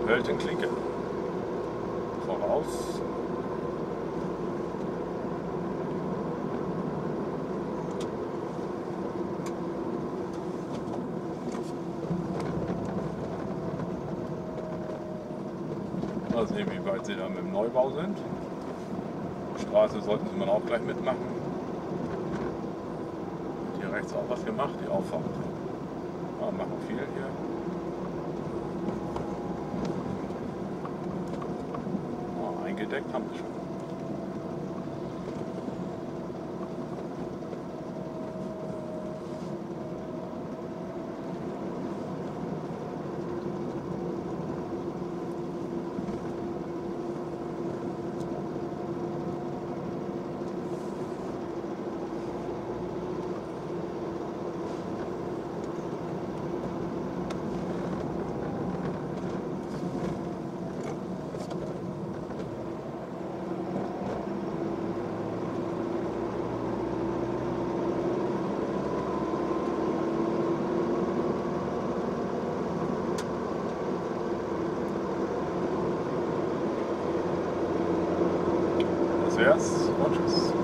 Höltenklinke. Voraus. Mal sehen, wie weit sie da mit dem Neubau sind. Die Straße sollten sie mal auch gleich mitmachen. Hier rechts auch was gemacht, die Auffahrt. Ja, machen viel hier. Ja, eingedeckt haben sie schon. Das wär's und tschüss.